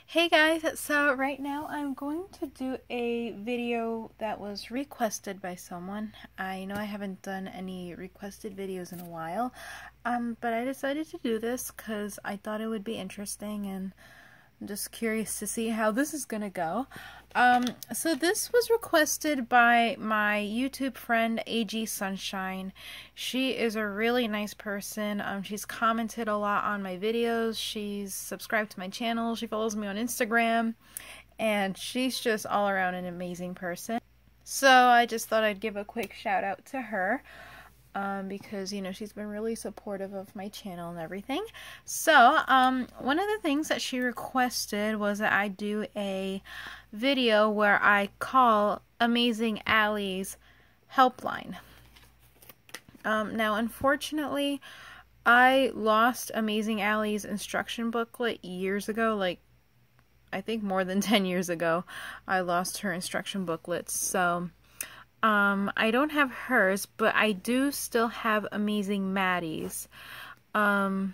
Hey guys, so right now I'm going to do a video that was requested by someone. I know I haven't done any requested videos in a while, but I decided to do this because I thought it would be interesting and I'm just curious to see how this is gonna go. So this was requested by my YouTube friend AG Sunshine. She is a really nice person. She's commented a lot on my videos. She's subscribed to my channel. She follows me on Instagram, and she's just all around an amazing person. So I just thought I'd give a quick shout out to her. Because, you know, she's been really supportive of my channel and everything. So, one of the things that she requested was that I do a video where I call Amazing Ally's helpline. Now, unfortunately, I lost Amazing Ally's instruction booklet years ago, like, I think more than 10 years ago, I lost her instruction booklets, so I don't have hers, but I do still have Amazing Maddie's. Now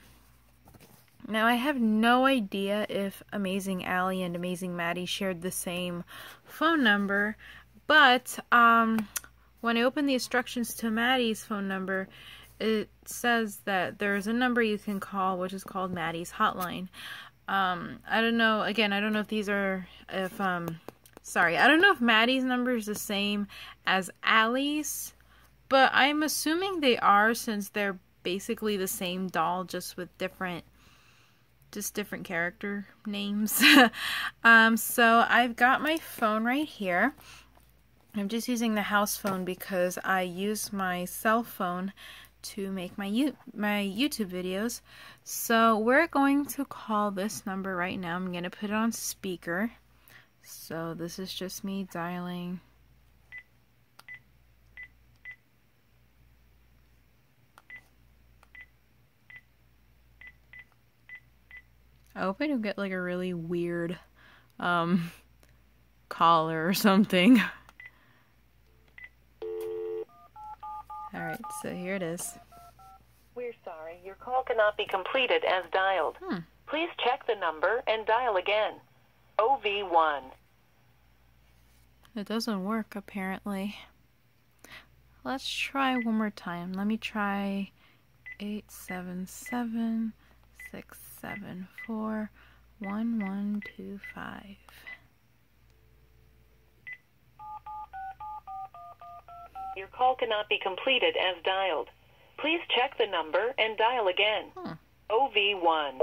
I have no idea if Amazing Ally and Amazing Maddie shared the same phone number, but when I open the instructions to Maddie's phone number, it says that there's a number you can call, which is called Maddie's hotline. I don't know, again, I don't know if these are, I don't know if Maddie's number is the same as Ally's, but I'm assuming they are since they're basically the same doll, just with different character names. So I've got my phone right here. I'm just using the house phone because I use my cell phone to make my YouTube videos. So we're going to call this number right now. I'm going to put it on speaker. So this is just me dialing. I hope I don't get like a really weird caller or something. Alright, so here it is. We're sorry, your call cannot be completed as dialed. Please check the number and dial again. OV1. It doesn't work, apparently. Let's try one more time. Let me try 877-674-1125. Your call cannot be completed as dialed. Please check the number and dial again. OV1.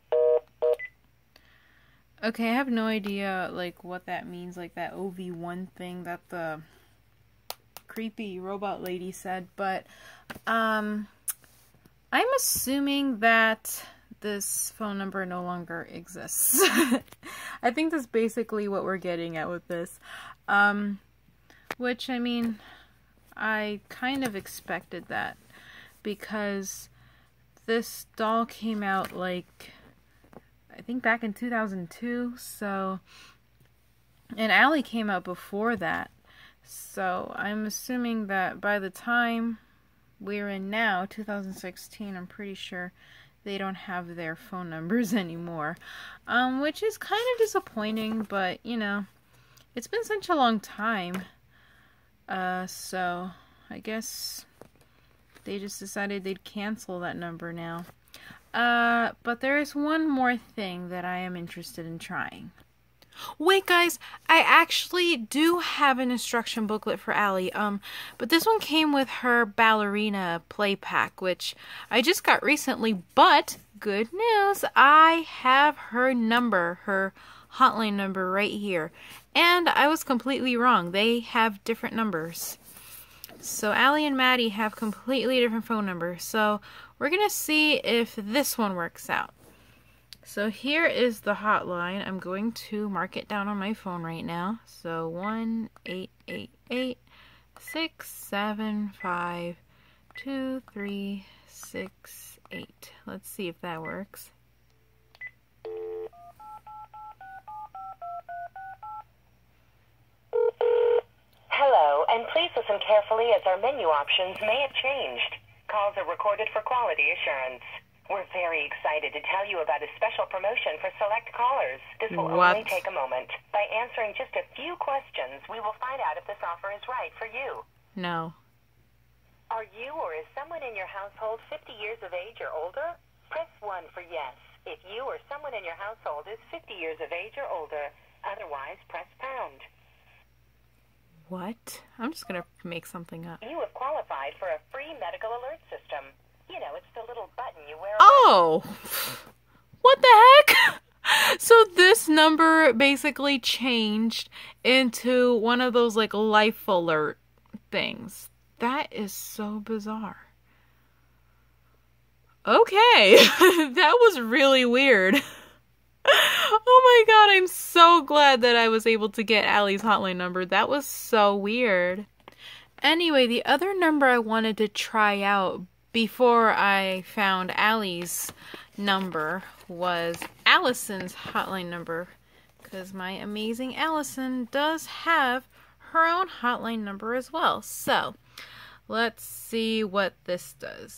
Okay, I have no idea, like, what that means, like, that OV1 thing that the creepy robot lady said, but, I'm assuming that this phone number no longer exists. I think that's basically what we're getting at with this. Which, I mean, I kind of expected that, because this doll came out, like, I think back in 2002, so, and Ally came out before that, so I'm assuming that by the time we're in now, 2016, I'm pretty sure they don't have their phone numbers anymore, which is kind of disappointing, but, you know, it's been such a long time, so I guess they just decided they'd cancel that number now. But there is one more thing that I am interested in trying. Wait, guys, I actually do have an instruction booklet for Ally, but this one came with her ballerina play pack, which I just got recently, but good news, I have her number, her hotline number right here, and I was completely wrong. They have different numbers. So Ally and Maddie have completely different phone numbers. So we're going to see if this one works out. So here is the hotline. I'm going to mark it down on my phone right now. So 1-888-675-2368. Let's see if that works. Hello, and please listen carefully as our menu options may have changed. Calls are recorded for quality assurance. We're very excited to tell you about a special promotion for select callers. This will only take a moment. By answering just a few questions, we will find out if this offer is right for you. No. Are you or is someone in your household 50 years of age or older? Press 1 for yes. If you or someone in your household is 50 years of age or older, otherwise press pound. What? I'm just gonna make something up. You have qualified for a free medical alert system. You know, it's the little button you wear. Oh! What the heck? So this number basically changed into one of those like life alert things. That is so bizarre. Okay. That was really weird. Oh my god, I'm so glad that I was able to get Allie's hotline number. That was so weird. Anyway, the other number I wanted to try out before I found Allie's number was Allysen's hotline number, because my amazing Allysen does have her own hotline number as well. So let's see what this does.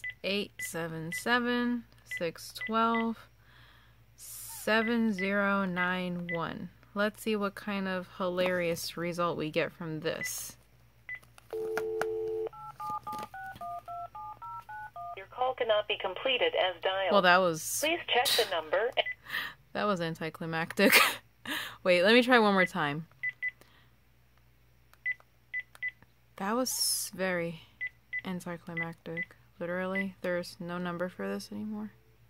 877-612-7091. Let's see what kind of hilarious result we get from this. Call cannot be completed as dialed. Well, that was... Please check the number. That was anticlimactic. Wait, let me try one more time. That was very anticlimactic. Literally, there's no number for this anymore.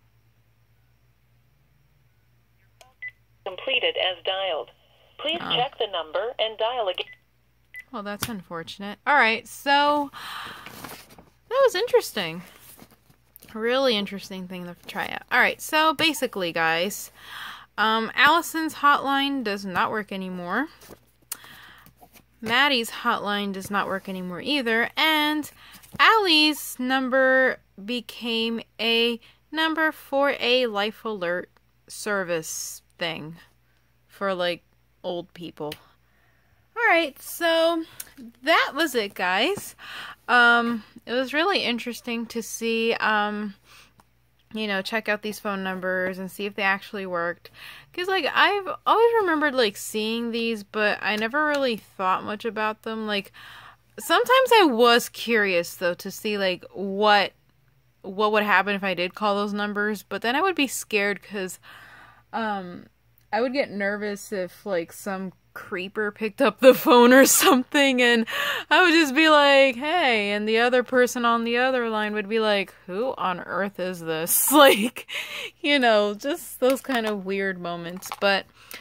Completed as dialed. Please check the number and dial again. Well, that's unfortunate. Alright, so... that was interesting. Really interesting thing to try out. Alright, so basically, guys, Allysen's hotline does not work anymore. Maddie's hotline does not work anymore either. And Allie's number became a number for a life alert service thing for, like, old people. Alright, so that was it, guys. It was really interesting to see, you know, check out these phone numbers and see if they actually worked. Because, like, I've always remembered, like, seeing these, but I never really thought much about them. Like, sometimes I was curious, though, to see, like, what would happen if I did call those numbers. But then I would be scared because, I would get nervous if, like, some creeper picked up the phone or something, and I would just be like, hey, and the other person on the other line would be like, who on earth is this? Like, you know, just those kind of weird moments. But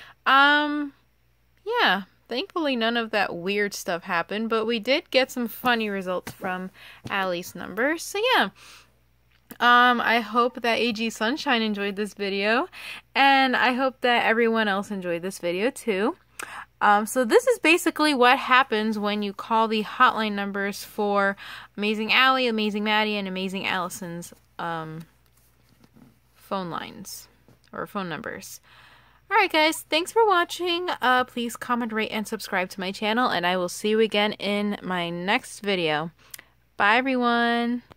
yeah, thankfully none of that weird stuff happened, but we did get some funny results from Allie's number. So yeah, I hope that AG Sunshine enjoyed this video, and I hope that everyone else enjoyed this video too. So this is basically what happens when you call the hotline numbers for Amazing Allie, Amazing Maddie, and Amazing Allysen's phone lines or phone numbers. Alright guys, thanks for watching. Please comment, rate, and subscribe to my channel, and I will see you again in my next video. Bye everyone!